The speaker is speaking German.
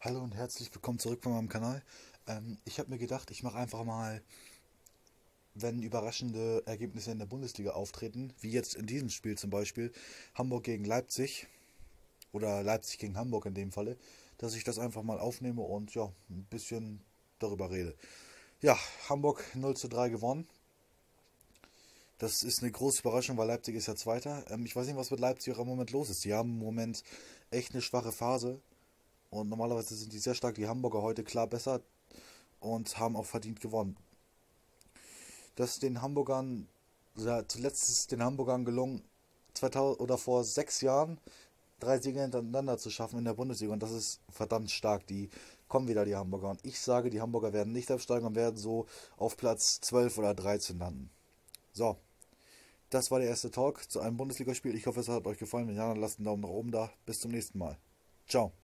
Hallo und herzlich willkommen zurück bei meinem Kanal. Ich habe mir gedacht, ich mache einfach mal, wenn überraschende Ergebnisse in der Bundesliga auftreten, wie jetzt in diesem Spiel zum Beispiel, Hamburg gegen Leipzig oder Leipzig gegen Hamburg in dem Falle, dass ich das einfach mal aufnehme und ja, ein bisschen darüber rede. Ja, Hamburg 0:3 gewonnen. Das ist eine große Überraschung, weil Leipzig ist ja Zweiter. Ich weiß nicht, was mit Leipzig auch im Moment los ist. Die haben im Moment echt eine schwache Phase und normalerweise sind die sehr stark. Die Hamburger heute klar besser und haben auch verdient gewonnen. Dass den Hamburgern, ja, zuletzt ist den Hamburgern gelungen, 2000 oder vor 6 Jahren 3 Siege hintereinander zu schaffen in der Bundesliga und das ist verdammt stark. Die kommen wieder, die Hamburger. Und ich sage, die Hamburger werden nicht absteigen und werden so auf Platz 12 oder 13 landen. So, das war der erste Talk zu einem Bundesligaspiel. Ich hoffe, es hat euch gefallen. Wenn ja, dann lasst einen Daumen nach oben da. Bis zum nächsten Mal. Ciao.